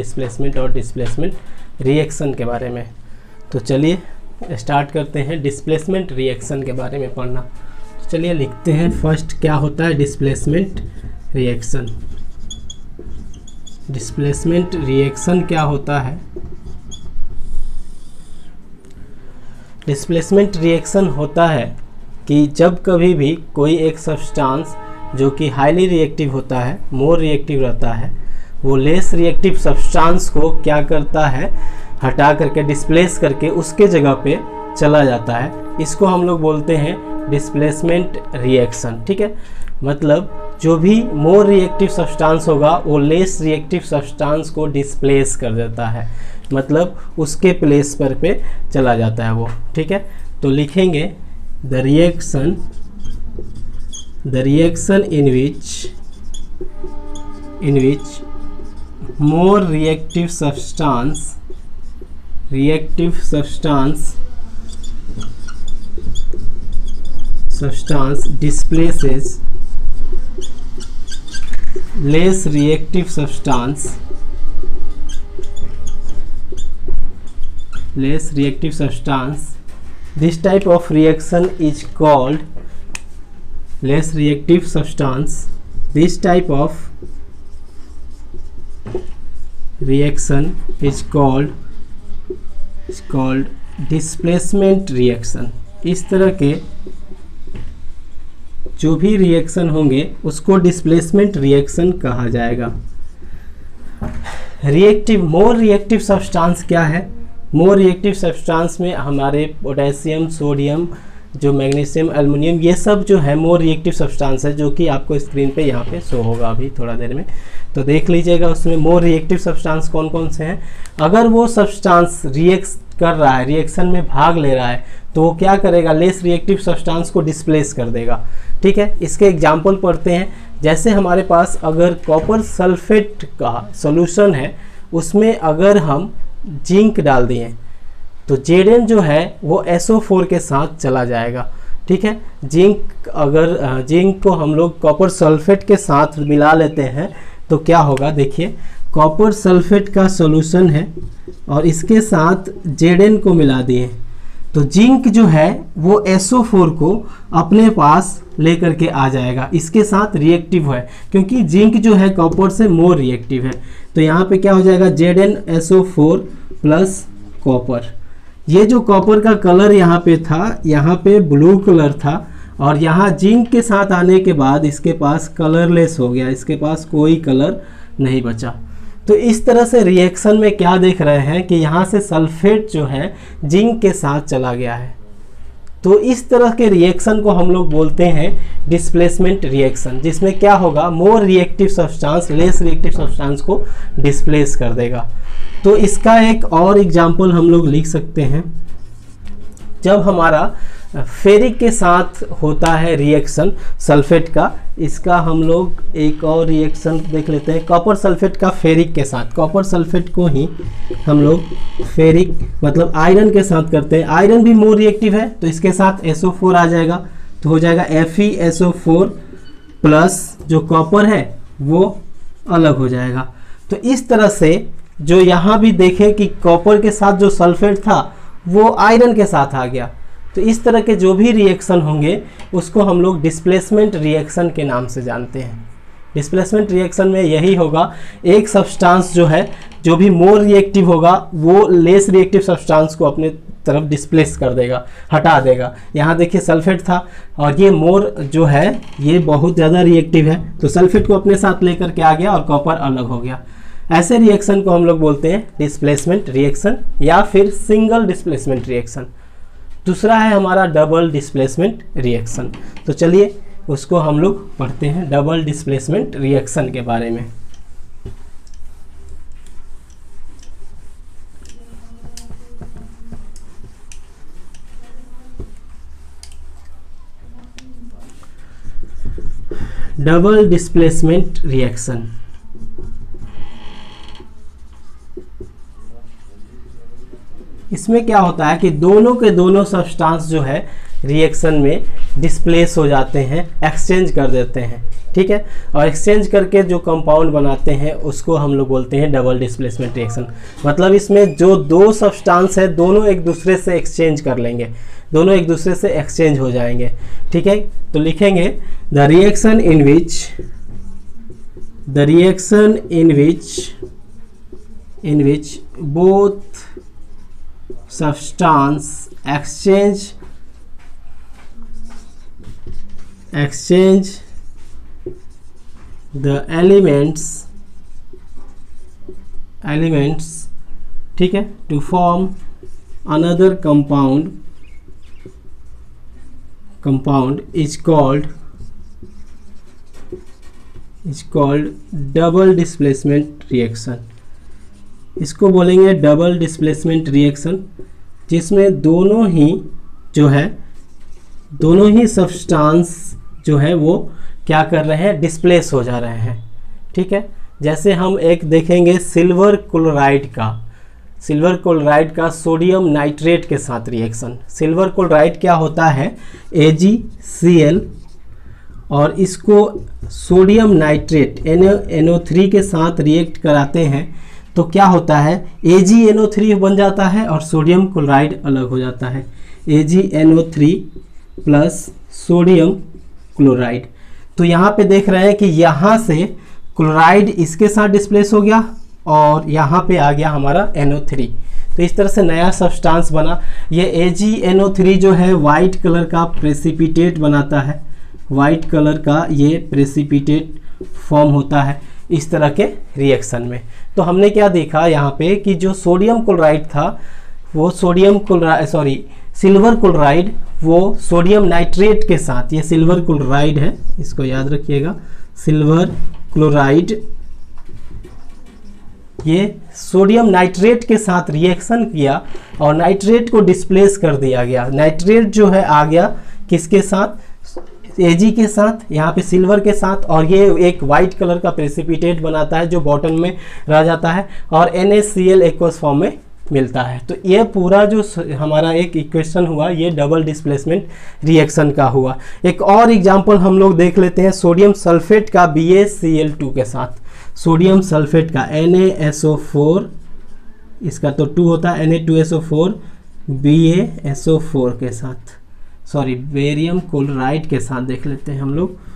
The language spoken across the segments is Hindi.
डिस्प्लेसमेंट और डिस्प्लेसमेंट रिएक्शन के बारे में। तो चलिए स्टार्ट करते हैं डिस्प्लेसमेंट रिएक्शन के बारे में पढ़ना। तो चलिए लिखते हैं फर्स्ट क्या होता है डिस्प्लेसमेंट रिएक्शन। डिस्प्लेसमेंट रिएक्शन क्या होता है? डिस्प्लेसमेंट रिएक्शन होता है कि जब कभी भी कोई एक सब्सटेंस जो कि हाईली रिएक्टिव होता है, मोर रिएक्टिव रहता है, वो लेस रिएक्टिव सब्सटेंस को क्या करता है, हटा करके डिस्प्लेस करके उसके जगह पे चला जाता है। इसको हम लोग बोलते हैं डिस्प्लेसमेंट रिएक्शन। ठीक है, मतलब जो भी मोर रिएक्टिव सब्सटेंस होगा वो लेस रिएक्टिव सब्सटेंस को डिस्प्लेस कर देता है, मतलब उसके प्लेस पर पे चला जाता है वो। ठीक है, तो लिखेंगे the reaction in which more reactive substance displaces less reactive substance this type of reaction is called less reactive substance. This type of reaction is called displacement reaction. इस तरह के जो भी रिएक्शन होंगे उसको डिस्प्लेसमेंट रिएक्शन कहा जाएगा। मोर रिएक्टिव सब्सटेंस क्या है? मोर रिएक्टिव सब्सटेंस में हमारे पोटेशियम, सोडियम, जो मैग्नीशियम, एल्युमिनियम, ये सब जो है मोर रिएक्टिव सब्सटेंस है, जो कि आपको स्क्रीन पे यहाँ पे शो होगा अभी थोड़ा देर में, तो देख लीजिएगा उसमें मोर रिएक्टिव सब्सटेंस कौन कौन से हैं। अगर वो सब्सटेंस रिएक्ट कर रहा है, रिएक्शन में भाग ले रहा है, तो वो क्या करेगा, लेस रिएक्टिव सब्सटेंस को डिस्प्लेस कर देगा। ठीक है, इसके एग्जाम्पल पढ़ते हैं। जैसे हमारे पास अगर कॉपर सल्फेट का सॉल्यूशन है, उसमें अगर हम जिंक डाल दिए तो Zn जो है वो SO4 के साथ चला जाएगा। ठीक है, जिंक को हम लोग कॉपर सल्फेट के साथ मिला लेते हैं तो क्या होगा, देखिए कॉपर सल्फेट का सॉल्यूशन है और इसके साथ Zn को मिला दिए तो जिंक जो है वो SO4 को अपने पास लेकर के आ जाएगा, इसके साथ रिएक्टिव है, क्योंकि जिंक जो है कॉपर से मोर रिएक्टिव है। तो यहाँ पे क्या हो जाएगा, ZnSO4 प्लस कॉपर। ये जो कॉपर का कलर यहाँ पे था, यहाँ पे ब्लू कलर था, और यहाँ जिंक के साथ आने के बाद इसके पास कलरलेस हो गया, इसके पास कोई कलर नहीं बचा। तो इस तरह से रिएक्शन में क्या देख रहे हैं कि यहाँ से सल्फेट जो है जिंक के साथ चला गया है। तो इस तरह के रिएक्शन को हम लोग बोलते हैं डिस्प्लेसमेंट रिएक्शन, जिसमें क्या होगा, more reactive substance less reactive substance को डिस्प्लेस कर देगा। तो इसका एक और एग्जांपल हम लोग लिख सकते हैं, जब हमारा फेरिक के साथ होता है रिएक्शन सल्फेट का, इसका हम लोग एक और रिएक्शन देख लेते हैं, कॉपर सल्फेट का फेरिक के साथ। कॉपर सल्फेट को ही हम लोग फेरिक मतलब आयरन के साथ करते हैं। आयरन भी मोर रिएक्टिव है, तो इसके साथ SO4 आ जाएगा, तो हो जाएगा FeSO4 प्लस जो कॉपर है वो अलग हो जाएगा। तो इस तरह से जो यहाँ भी देखें कि कॉपर के साथ जो सल्फेट था वो आयरन के साथ आ गया। तो इस तरह के जो भी रिएक्शन होंगे उसको हम लोग डिस्प्लेसमेंट रिएक्शन के नाम से जानते हैं। डिस्प्लेसमेंट रिएक्शन में यही होगा, एक सब्सटेंस जो है जो भी मोर रिएक्टिव होगा वो लेस रिएक्टिव सब्सटेंस को अपने तरफ डिस्प्लेस कर देगा, हटा देगा। यहाँ देखिए सल्फेट था और ये मोर जो है ये बहुत ज़्यादा रिएक्टिव है, तो सल्फेट को अपने साथ लेकर के आ गया और कॉपर अलग हो गया। ऐसे रिएक्शन को हम लोग बोलते हैं डिस्प्लेसमेंट रिएक्शन या फिर सिंगल डिस्प्लेसमेंट रिएक्शन। दूसरा है हमारा डबल डिस्प्लेसमेंट रिएक्शन। तो चलिए उसको हम लोग पढ़ते हैं, डबल डिस्प्लेसमेंट रिएक्शन के बारे में। डबल डिस्प्लेसमेंट रिएक्शन, इसमें क्या होता है कि दोनों के दोनों सब्सटेंस जो है रिएक्शन में डिस्प्लेस हो जाते हैं, एक्सचेंज कर देते हैं। ठीक है। और एक्सचेंज करके जो कंपाउंड बनाते हैं उसको हम लोग बोलते हैं डबल डिस्प्लेसमेंट रिएक्शन। मतलब इसमें जो दो सब्सटेंस है दोनों एक दूसरे से एक्सचेंज कर लेंगे, दोनों एक दूसरे से एक्सचेंज हो जाएंगे, ठीक है। तो लिखेंगे the reaction in which both substance exchange the elements, ठीक है, to form another compound is called double displacement reaction। इसको बोलेंगे डबल डिस्प्लेसमेंट रिएक्शन, जिसमें दोनों ही सब्सटेंस जो है वो क्या कर रहे हैं, डिस्प्लेस हो जा रहे हैं, ठीक है। जैसे हम एक देखेंगे सिल्वर क्लोराइड का सोडियम नाइट्रेट के साथ रिएक्शन। सिल्वर क्लोराइड क्या होता है, AgCl, और इसको सोडियम नाइट्रेट NO3 के साथ रिएक्ट कराते हैं तो क्या होता है, AgNO3 बन जाता है और सोडियम क्लोराइड अलग हो जाता है, AgNO3 प्लस सोडियम क्लोराइड। तो यहाँ पे देख रहे हैं कि यहाँ से क्लोराइड इसके साथ डिस्प्लेस हो गया और यहाँ पे आ गया हमारा NO3। तो इस तरह से नया सब्सटेंस बना। ये AgNO3 जो है वाइट कलर का प्रेसिपिटेट बनाता है, वाइट कलर का ये प्रेसिपिटेट फॉर्म होता है इस तरह के रिएक्शन में। तो हमने क्या देखा यहाँ पे कि जो सोडियम क्लोराइड था वो सिल्वर क्लोराइड वो सोडियम नाइट्रेट के साथ, ये सिल्वर क्लोराइड है, इसको याद रखिएगा, सिल्वर क्लोराइड ये सोडियम नाइट्रेट के साथ रिएक्शन किया और नाइट्रेट को डिस्प्लेस कर दिया गया। नाइट्रेट जो है आ गया किसके साथ, Ag के साथ, यहाँ पे सिल्वर के साथ, और ये एक वाइट कलर का प्रेसिपिटेट बनाता है जो बॉटम में रह जाता है और NaCl एक्वस फॉर्म में मिलता है। तो ये पूरा जो हमारा एक इक्वेशन हुआ ये डबल डिस्प्लेसमेंट रिएक्शन का हुआ। एक और एग्जांपल हम लोग देख लेते हैं सोडियम सल्फेट का BaCl2 के साथ। सोडियम सल्फेट का NaSO4, इसका तो 2 होता है, Na2SO4 BaSO4 के साथ, सॉरी बेरियम क्लोराइड के साथ देख लेते हैं हम लोग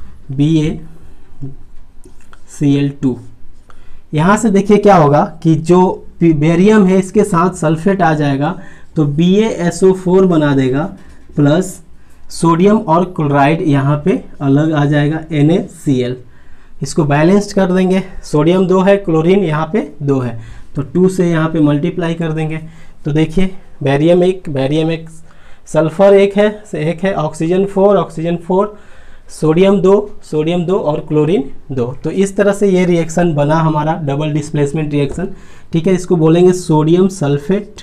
BaCl2। यहाँ से देखिए क्या होगा कि जो बेरियम है इसके साथ सल्फेट आ जाएगा तो BaSO4 बना देगा प्लस सोडियम और क्लोराइड यहाँ पे अलग आ जाएगा NaCl। इसको बैलेंस्ड कर देंगे, सोडियम 2 है, क्लोरीन यहाँ पे 2 है, तो 2 से यहाँ पे मल्टीप्लाई कर देंगे। तो देखिए बेरियम एक, सल्फर एक है, ऑक्सीजन 4, सोडियम 2 और क्लोरीन 2। तो इस तरह से ये रिएक्शन बना हमारा डबल डिस्प्लेसमेंट रिएक्शन, ठीक है। इसको बोलेंगे सोडियम सल्फेट,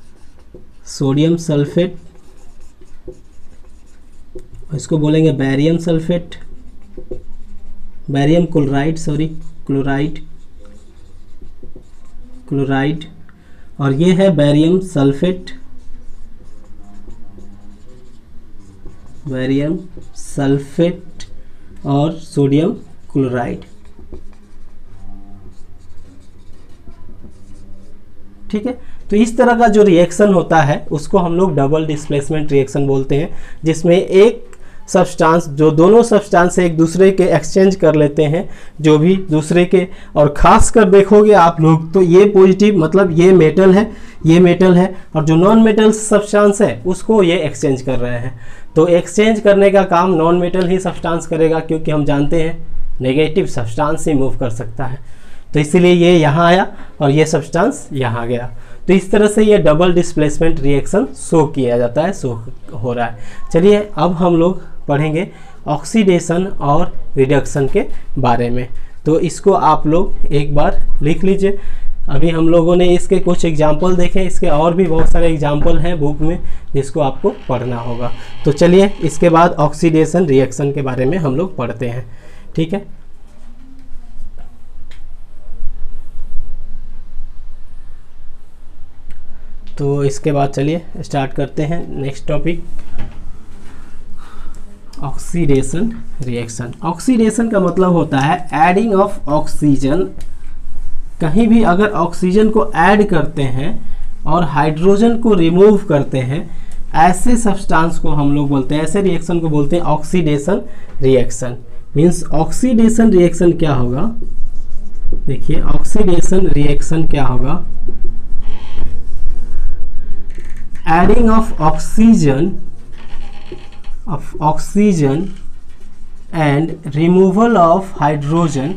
इसको बोलेंगे बैरियम सल्फेट, बैरियम क्लोराइड, और ये है बैरियम सल्फेट और सोडियम क्लोराइड, ठीक है। तो इस तरह का जो रिएक्शन होता है उसको हम लोग डबल डिस्प्लेसमेंट रिएक्शन बोलते हैं, जिसमें एक सब्सटेंस, जो दोनों सब्सटेंस एक दूसरे के एक्सचेंज कर लेते हैं, जो भी दूसरे के, और खास कर देखोगे आप लोग तो ये पॉजिटिव मतलब ये मेटल है और जो नॉन मेटल सब्सटेंस है उसको ये एक्सचेंज कर रहे हैं। तो एक्सचेंज करने का काम नॉन मेटल ही सब्सटेंस करेगा, क्योंकि हम जानते हैं नेगेटिव सब्सटेंस ही मूव कर सकता है। तो इसीलिए ये यहाँ आया और ये सब्सटेंस यहाँ गया। तो इस तरह से ये डबल डिस्प्लेसमेंट रिएक्शन शो किया जाता है, शो हो रहा है। चलिए अब हम लोग पढ़ेंगे ऑक्सीडेशन और रिडक्शन के बारे में। तो इसको आप लोग एक बार लिख लीजिए। अभी हम लोगों ने इसके कुछ एग्जाम्पल देखे, इसके और भी बहुत सारे एग्जाम्पल हैं बुक में जिसको आपको पढ़ना होगा। तो चलिए इसके बाद ऑक्सीडेशन रिएक्शन के बारे में हम लोग पढ़ते हैं, ठीक है। तो इसके बाद चलिए स्टार्ट करते हैं next topic. Oxidation reaction. Oxidation का मतलब होता है एडिंग ऑफ ऑक्सीजन। कहीं भी अगर ऑक्सीजन को ऐड करते हैं और हाइड्रोजन को रिमूव करते हैं, ऐसे सब्सटेंस को हम लोग बोलते हैं, ऐसे रिएक्शन को बोलते हैं oxidation reaction. Means oxidation reaction क्या होगा, देखिए ऑक्सीडेशन रिएक्शन क्या होगा, adding of oxygen and removal of hydrogen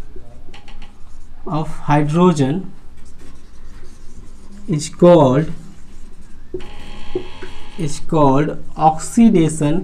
is called oxidation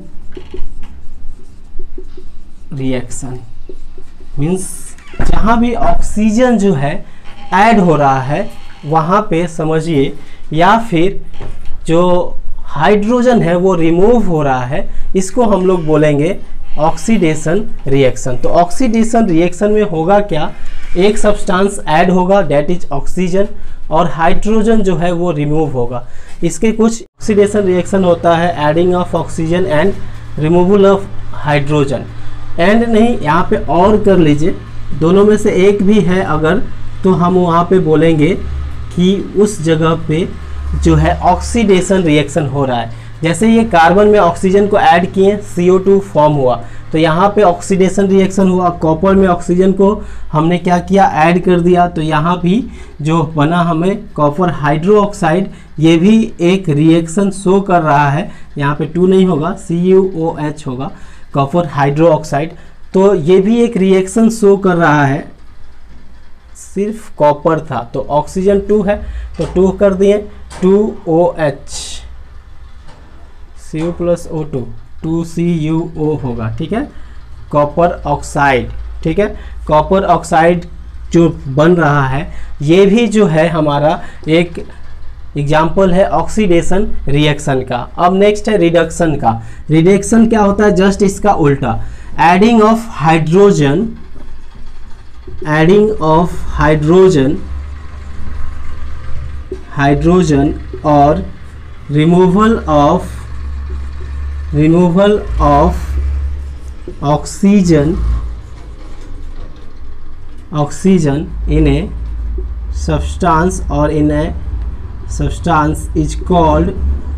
reaction। Means जहाँ भी ऑक्सीजन जो है ऐड हो रहा है वहाँ पे समझिए, या फिर जो हाइड्रोजन है वो रिमूव हो रहा है, इसको हम लोग बोलेंगे ऑक्सीडेशन रिएक्शन। तो ऑक्सीडेशन रिएक्शन में होगा क्या, एक सब्सटेंस ऐड होगा दैट इज ऑक्सीजन, और हाइड्रोजन जो है वो रिमूव होगा। इसके कुछ ऑक्सीडेशन रिएक्शन होता है adding of oxygen and removal of hydrogen. And नहीं, यहाँ पे और कर लीजिए, दोनों में से एक भी है अगर, तो हम वहाँ पे बोलेंगे कि उस जगह पे जो है ऑक्सीडेशन रिएक्शन हो रहा है। जैसे ये कार्बन में ऑक्सीजन को ऐड किए, CO2 फॉर्म हुआ, तो यहाँ पे ऑक्सीडेशन रिएक्शन हुआ। कॉपर में ऑक्सीजन को हमने क्या किया, ऐड कर दिया, तो यहाँ भी जो बना हमें कॉपर हाइड्रोक्साइड, ये भी एक रिएक्शन शो कर रहा है। यहाँ पे 2 नहीं होगा, CuOH होगा, कॉपर हाइड्रोक्साइड। तो ये भी एक रिएक्शन शो कर रहा है, सिर्फ कॉपर था तो ऑक्सीजन 2 है तो 2 कर दिए, 2OH, Cu + O2, 2CuO होगा, ठीक है, कॉपर ऑक्साइड। ठीक है, कॉपर ऑक्साइड जो बन रहा है ये भी जो है हमारा एक एग्जाम्पल है ऑक्सीडेशन रिएक्शन का। अब नेक्स्ट है रिडक्शन का। रिडक्शन क्या होता है, जस्ट इसका उल्टा, एडिंग ऑफ हाइड्रोजन और removal of oxygen in a substance or in a substance is called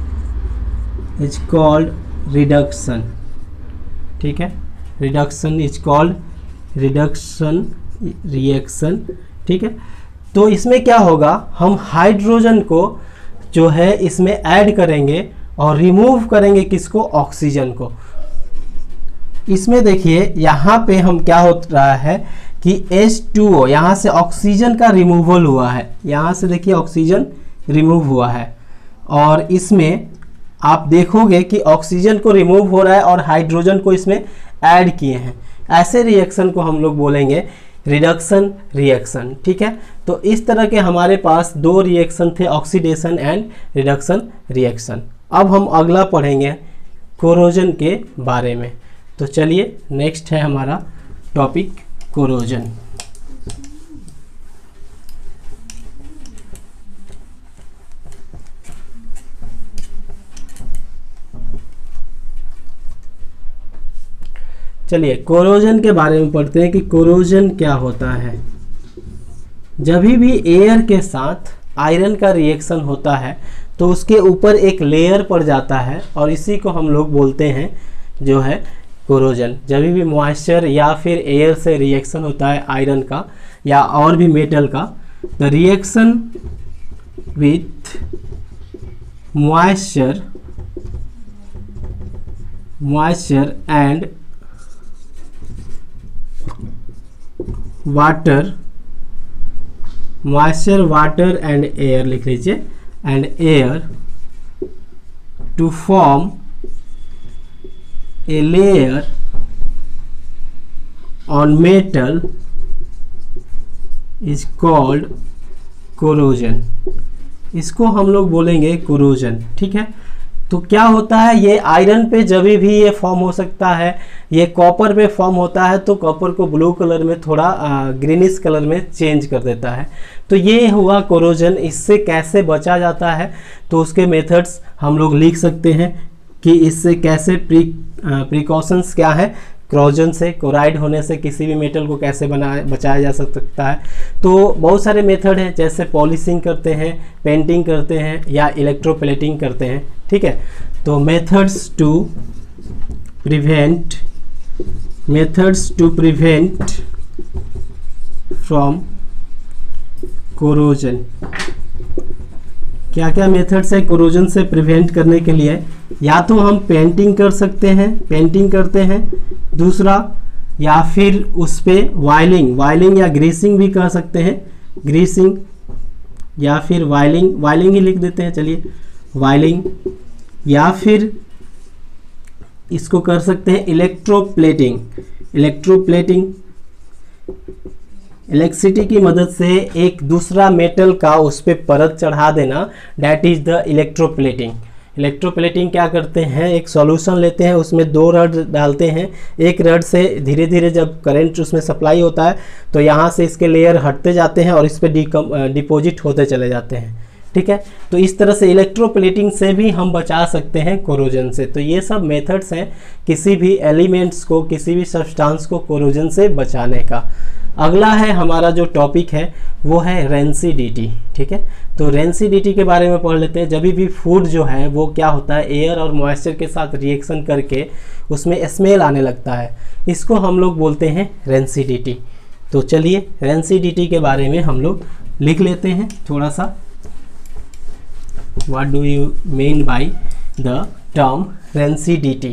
reduction। ठीक है, reduction is called reduction reaction. ठीक है, तो इसमें क्या होगा, हम हाइड्रोजन को जो है इसमें ऐड करेंगे और रिमूव करेंगे किसको, ऑक्सीजन को। इसमें देखिए यहाँ पे हम क्या हो रहा है कि H2O, यहाँ से ऑक्सीजन का रिमूवल हुआ है, यहाँ से देखिए ऑक्सीजन रिमूव हुआ है, और इसमें आप देखोगे कि ऑक्सीजन को रिमूव हो रहा है और हाइड्रोजन को इसमें ऐड किए हैं। ऐसे रिएक्शन को हम लोग बोलेंगे रिडक्शन रिएक्शन। ठीक है, तो इस तरह के हमारे पास 2 रिएक्शन थे, ऑक्सीडेशन एंड रिडक्शन रिएक्शन। अब हम अगला पढ़ेंगे कोरोजन के बारे में। तो चलिए नेक्स्ट है हमारा टॉपिक कोरोजन। चलिए कोरोजन के बारे में पढ़ते हैं कि कोरोजन क्या होता है। जब भी एयर के साथ आयरन का रिएक्शन होता है तो उसके ऊपर एक लेयर पड़ जाता है और इसी को हम लोग बोलते हैं जो है कोरोजन। जब भी मॉइस्चर या फिर एयर से रिएक्शन होता है आयरन का या और भी मेटल का, the reaction with moisture and water and air लिख लीजिए, and air to form a layer on metal is called corrosion। इसको हम लोग बोलेंगे कोरोजन। ठीक है, तो क्या होता है, ये आयरन पे जब भी ये फॉर्म हो सकता है, ये कॉपर पे फॉर्म होता है तो कॉपर को ब्लू कलर में थोड़ा ग्रीनिश कलर में चेंज कर देता है। तो ये हुआ कोरोजन। इससे कैसे बचा जाता है तो उसके मेथड्स हम लोग लिख सकते हैं। कि इससे कैसे प्रिकॉशंस क्या है, क्रोजन से, क्लोराइड होने से किसी भी मेटल को कैसे बचाया जा सकता है। तो बहुत सारे मेथड हैं, जैसे पॉलिशिंग करते हैं, पेंटिंग करते हैं या इलेक्ट्रोप्लेटिंग करते हैं। ठीक है, तो methods to prevent from corrosion. क्या क्या मेथड्स है कोरोजन से प्रिवेंट करने के लिए? या तो हम पेंटिंग करते हैं, दूसरा, या फिर उस पे वायलिंग या ग्रीसिंग भी कर सकते हैं, ग्रीसिंग या फिर वायलिंग ही लिख देते हैं, चलिए वायलिंग, या फिर इसको कर सकते हैं इलेक्ट्रोप्लेटिंग। इलेक्ट्रिसिटी की मदद से एक दूसरा मेटल का उस पर परत चढ़ा देना, डैट इज द इलेक्ट्रोप्लेटिंग क्या करते हैं, एक सॉल्यूशन लेते हैं, उसमें 2 रड डालते हैं, एक रड से धीरे धीरे जब करंट उसमें सप्लाई होता है तो यहाँ से इसके लेयर हटते जाते हैं और इस पर डिपॉजिट होते चले जाते हैं। ठीक है, तो इस तरह से इलेक्ट्रोप्लेटिंग से भी हम बचा सकते हैं कोरोजन से। तो ये सब मेथड्स हैं किसी भी एलिमेंट्स को, किसी भी सब्सटेंस को कोरोजन से बचाने का। अगला है हमारा जो टॉपिक है वो है रेंसिडिटी। ठीक है, तो रेंसिडिटी के बारे में पढ़ लेते हैं। जब भी फूड जो है वो क्या होता है, एयर और मॉइस्चर के साथ रिएक्शन करके उसमें स्मेल आने लगता है, इसको हम लोग बोलते हैं रेंसिडिटी। तो चलिए रेंसिडिटी के बारे में हम लोग लिख लेते हैं थोड़ा सा। What do you mean by the term rancidity?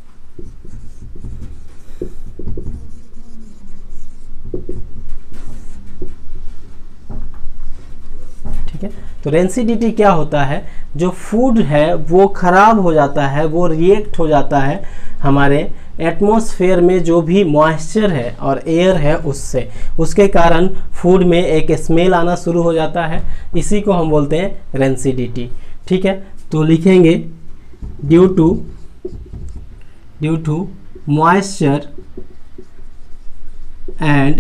ठीक है, तो रेंसिडिटी क्या होता है, जो फूड है वो खराब हो जाता है, वो रिएक्ट हो जाता है हमारे एटमॉस्फेयर में जो भी मॉइस्चर है और एयर है उससे, उसके कारण फूड में एक स्मेल आना शुरू हो जाता है, इसी को हम बोलते हैं रेंसिडिटी। ठीक है, तो लिखेंगे due to moisture and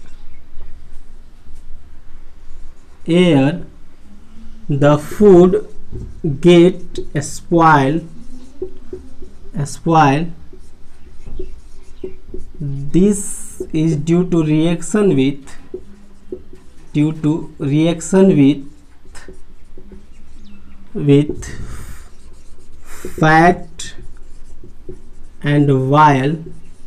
air the food get spoil this is due to reaction with fat and oil।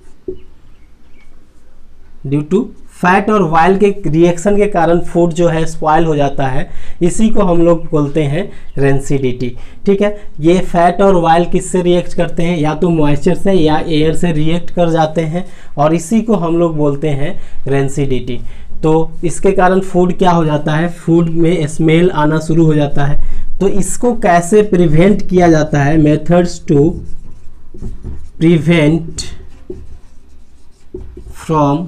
Due to fat और ऑयल के रिएक्शन के कारण फूड जो है स्पॉइल हो जाता है, इसी को हम लोग बोलते हैं रेंसिडिटी। ठीक है, ये फैट और ऑयल किससे रिएक्ट करते हैं, या तो मॉइस्चर से या एयर से रिएक्ट कर जाते हैं, और इसी को हम लोग बोलते हैं रेंसिडिटी। तो इसके कारण फूड क्या हो जाता है, फूड में स्मेल आना शुरू हो जाता है। तो इसको कैसे प्रिवेंट किया जाता है, methods to prevent from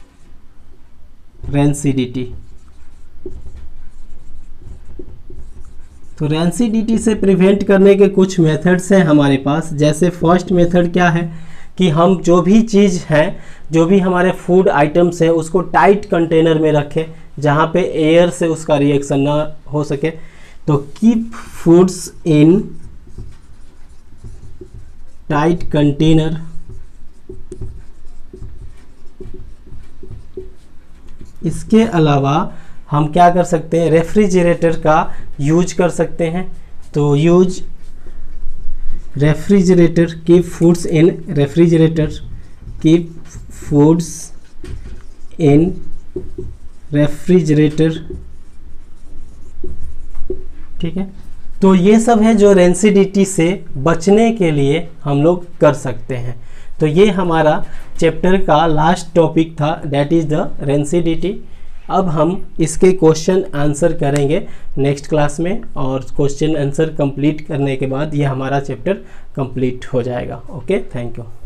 rancidity. तो रेंसिडिटी से प्रिवेंट करने के कुछ मेथड्स हैं हमारे पास। जैसे फर्स्ट मेथड क्या है कि हम जो भी चीज़ है, जो भी हमारे फूड आइटम्स है, उसको टाइट कंटेनर में रखें जहाँ पे एयर से उसका रिएक्शन ना हो सके। तो keep foods in tight container. इसके अलावा हम क्या कर सकते हैं, रेफ्रिजरेटर का यूज कर सकते हैं। तो use refrigerator, keep foods in refrigerator, keep foods in refrigerator. ठीक है, तो ये सब है जो रेंसिडिटी से बचने के लिए हम लोग कर सकते हैं। तो ये हमारा चैप्टर का लास्ट टॉपिक था, दैट इज़ द रेंसिडिटी। अब हम इसके क्वेश्चन आंसर करेंगे नेक्स्ट क्लास में, और क्वेश्चन आंसर कंप्लीट करने के बाद ये हमारा चैप्टर कंप्लीट हो जाएगा। Okay, thank you.